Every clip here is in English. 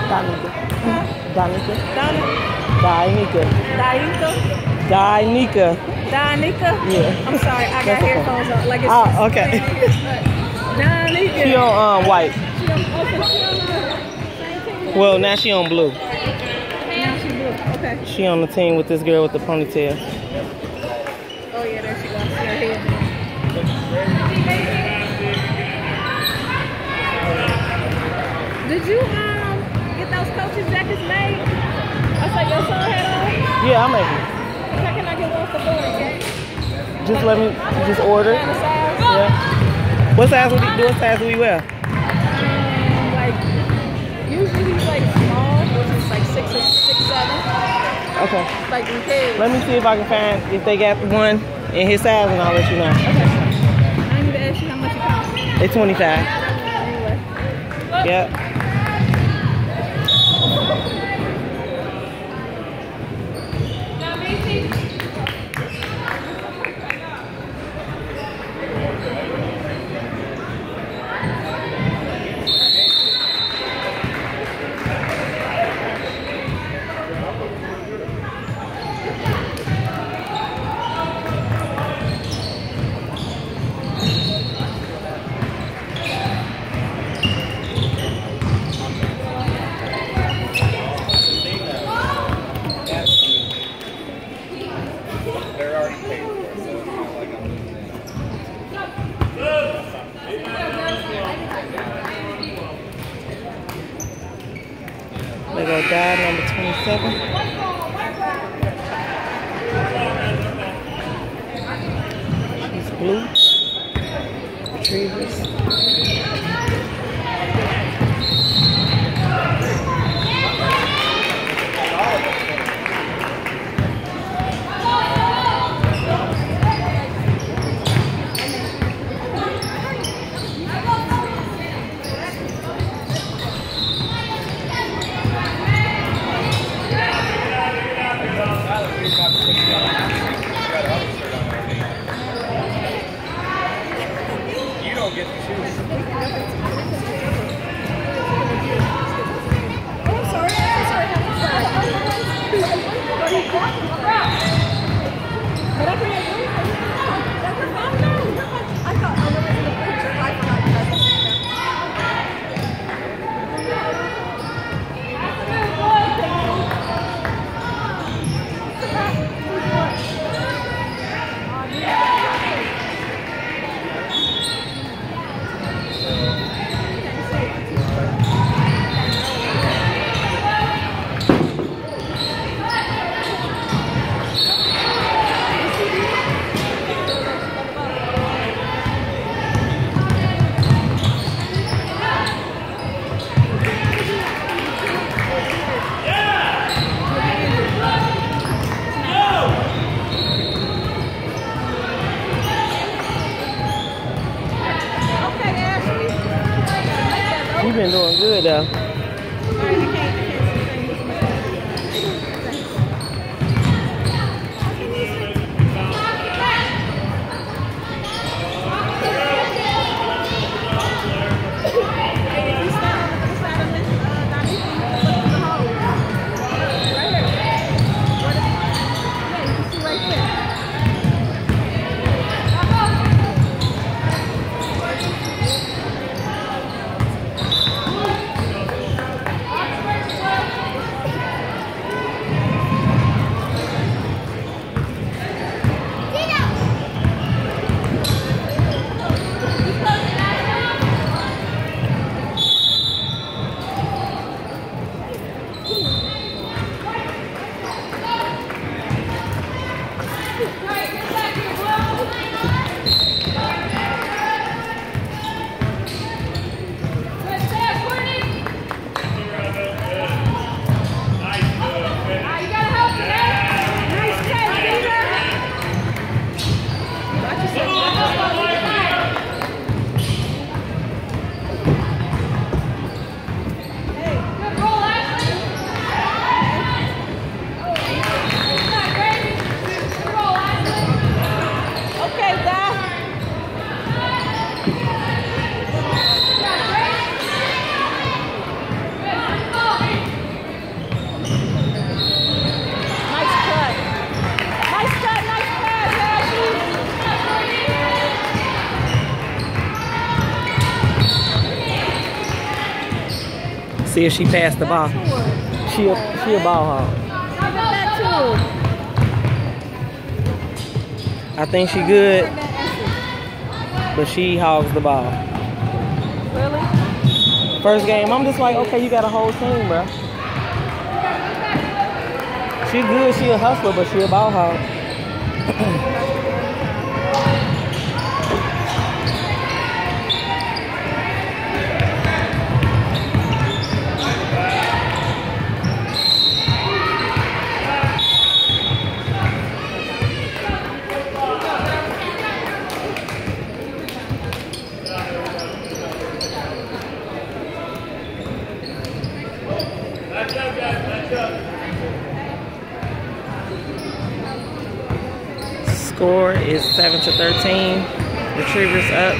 Danica. Danica. Danica. Danica. Danica? Yeah. I'm sorry, I got headphones on. Like it's okay. Danica. She on white. She on same team. Well, now she on blue. Now she blue. Okay. She on the team with this girl with the ponytail. Oh yeah, there she goes. She her head. Did you get those coaches jackets made? I said your son had on? Yeah, I'm making it. How can I get one for boys? Just let me just order. Kind of size? Yeah. What size would we wear? Like usually he's like small, which is like 6 or 6, 7. Okay. Like in kids. Let me see if I can find if they got one in his size, and I'll let you know. Okay. I need to ask you how much it costs. They 25. Anyway. Yep. They go dye number 27. She's blue. Retrievers. You've been doing good though. see if she passed the ball. She a ball hog. Give it back to her. I think she good, but she hogs the ball. Really? First game, I'm just like, okay, you got a whole team, bro. She good, she a hustler, but she a ball hog. Score is 7-13. Retrievers up.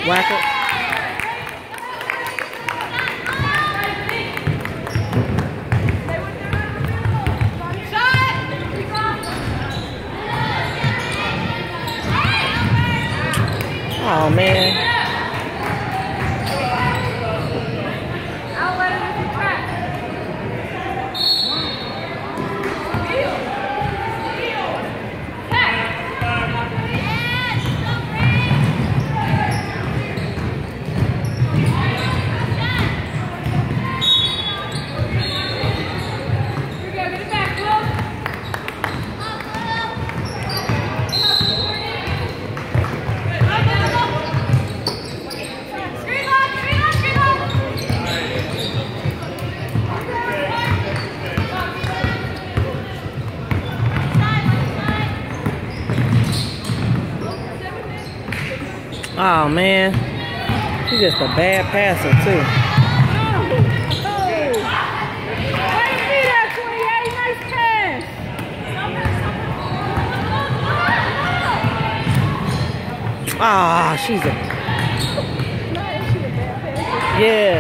Whack it. Oh man. Oh man, she's just a bad passer too. Ah, she's a. Yeah.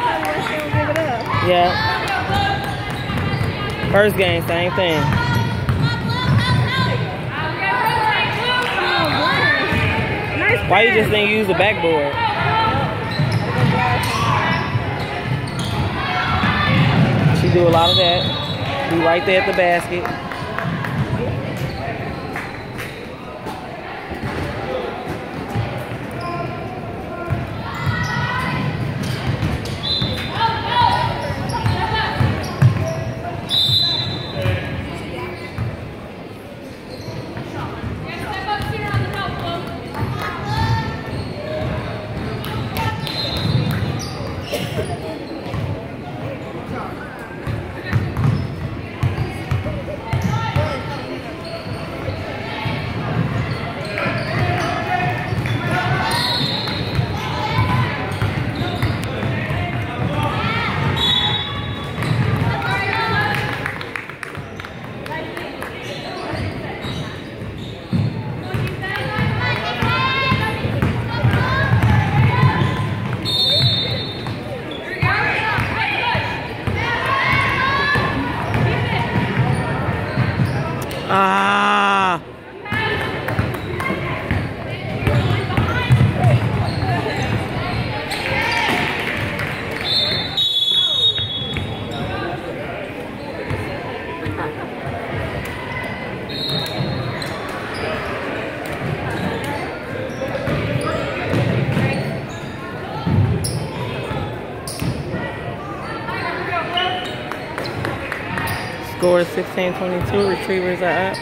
Yeah. First game, same thing. Why you just didn't use the backboard? She do a lot of that. Be right there at the basket. Ah. Score is 16-22. Retrievers are up.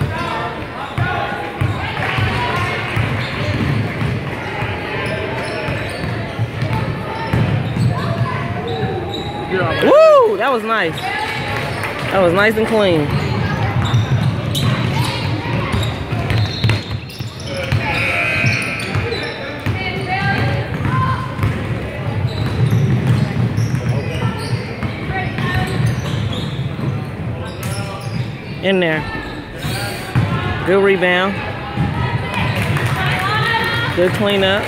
Woo! That was nice. That was nice and clean. In there. Good rebound. Good cleanup.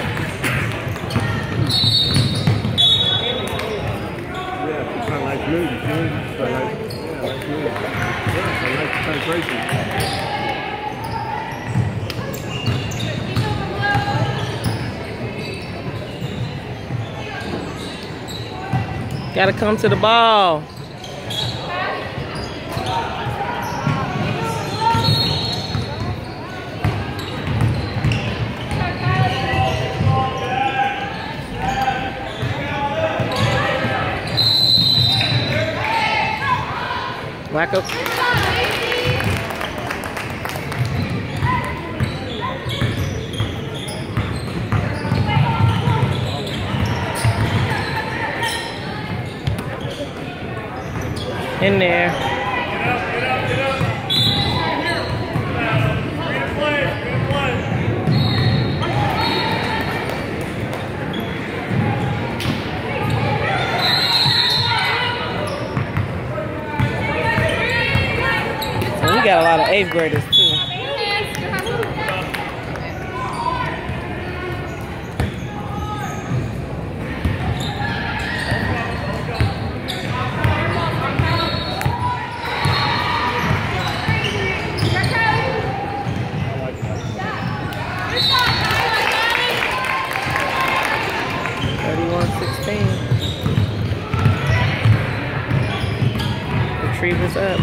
Gotta come to the ball. Back up. In there. We got a lot of 8th graders too. Reeva's up.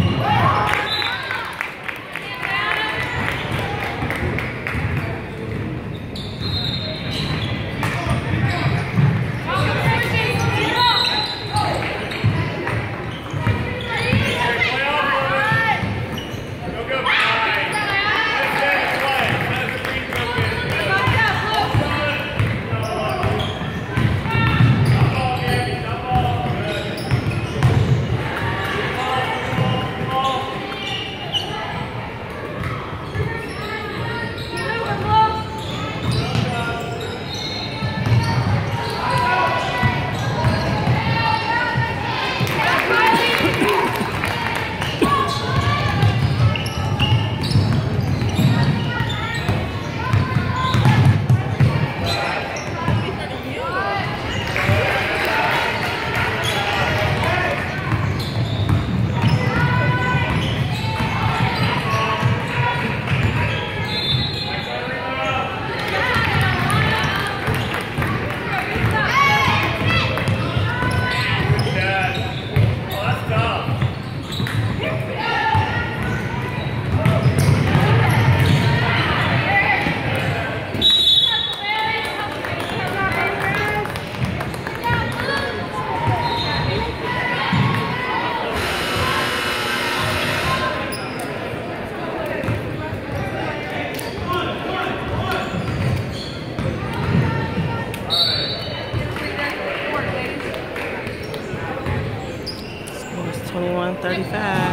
It's 21-35.